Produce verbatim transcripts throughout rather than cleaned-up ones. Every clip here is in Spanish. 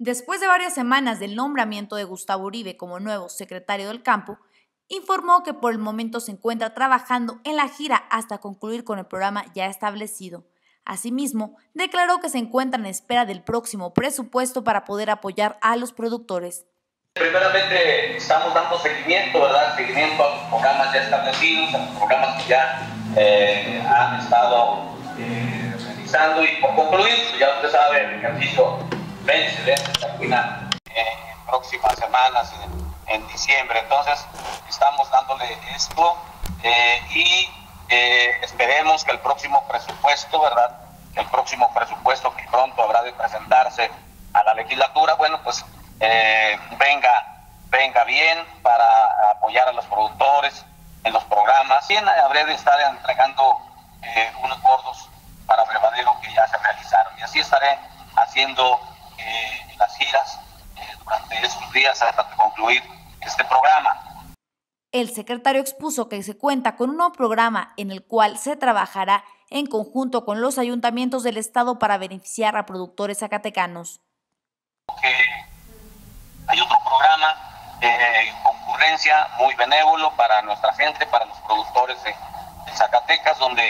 Después de varias semanas del nombramiento de Gustavo Uribe como nuevo secretario del Campo, informó que por el momento se encuentra trabajando en la gira hasta concluir con el programa ya establecido. Asimismo, declaró que se encuentra en espera del próximo presupuesto para poder apoyar a los productores. Primeramente estamos dando seguimiento, ¿verdad? Seguimiento a los programas ya establecidos, a los programas que ya eh, han estado eh, realizando y por concluir, pues ya usted sabe, el ejercicio vence, vence, termina en próximas semanas, en, en diciembre. Entonces estamos dándole esto eh, y eh, esperemos que el próximo presupuesto, ¿verdad? El próximo presupuesto que pronto habrá de presentarse a la legislatura, bueno, pues Eh, venga, venga bien para apoyar a los productores en los programas. Bien, habré de estar entregando eh, unos bordos para Brevadero que ya se realizaron y así estaré haciendo eh, las giras eh, durante estos días hasta concluir este programa. El secretario expuso que se cuenta con un nuevo programa en el cual se trabajará en conjunto con los ayuntamientos del estado para beneficiar a productores zacatecanos. Que hay otro programa de eh, concurrencia muy benévolo para nuestra gente, para los productores de, de Zacatecas, donde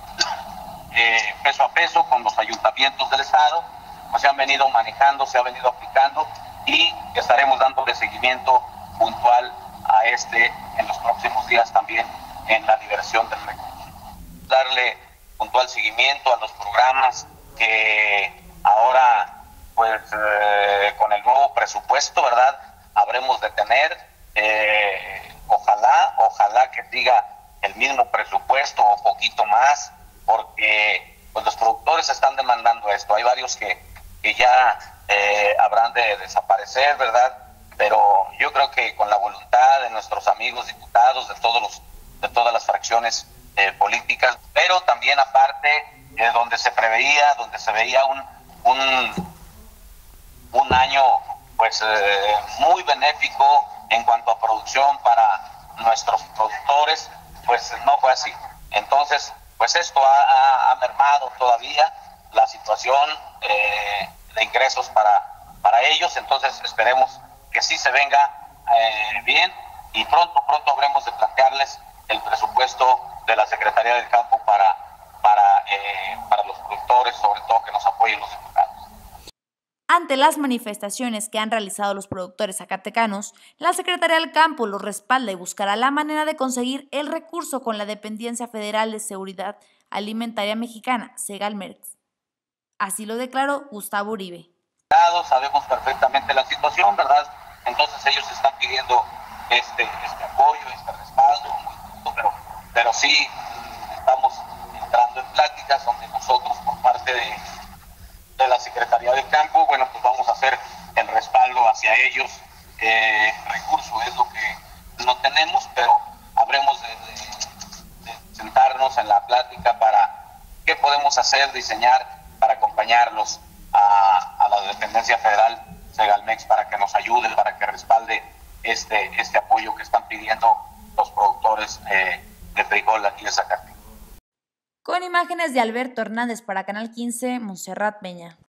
eh, peso a peso con los ayuntamientos del estado pues se han venido manejando, se ha venido aplicando y estaremos dándole seguimiento puntual a este en los próximos días también en la liberación del recurso. Darle puntual seguimiento a los programas que ahora pues eh, con el nuevo presupuesto, ¿verdad? Habremos de tener, eh, ojalá, ojalá que siga el mismo presupuesto o poquito más, porque pues los productores están demandando esto. Hay varios que, que ya eh, habrán de desaparecer, ¿verdad? Pero yo creo que con la voluntad de nuestros amigos diputados, de todos los, de todas las fracciones eh, políticas, pero también aparte, eh, donde se preveía, donde se veía un, un un año pues eh, muy benéfico en cuanto a producción para nuestros productores, pues no fue así. Entonces, pues esto ha, ha, ha mermado todavía la situación eh, de ingresos para, para ellos, entonces esperemos que sí se venga eh, bien y pronto, pronto habremos de plantearles el presupuesto de la Secretaría del Campo para, para, eh, para los productores, sobre todo que nos apoyen los diputados. Ante las manifestaciones que han realizado los productores zacatecanos, la Secretaría del Campo los respalda y buscará la manera de conseguir el recurso con la Dependencia Federal de Seguridad Alimentaria Mexicana, Segalmex. Así lo declaró Gustavo Uribe. Sabemos perfectamente la situación, ¿verdad? Entonces ellos están pidiendo este, este apoyo, este respaldo, pero, pero sí estamos entrando en pláticas donde nosotros por parte de de la Secretaría del Campo, bueno, pues vamos a hacer el respaldo hacia ellos. Eh, recurso es lo que no tenemos, pero habremos de, de, de sentarnos en la plática para qué podemos hacer, diseñar para acompañarlos a, a la Dependencia Federal Segalmex para que nos ayude, para que respalde este, este apoyo que están pidiendo los productores eh, de frijol aquí de Zacatecas. Con imágenes de Alberto Hernández para Canal quince, Montserrat Peña.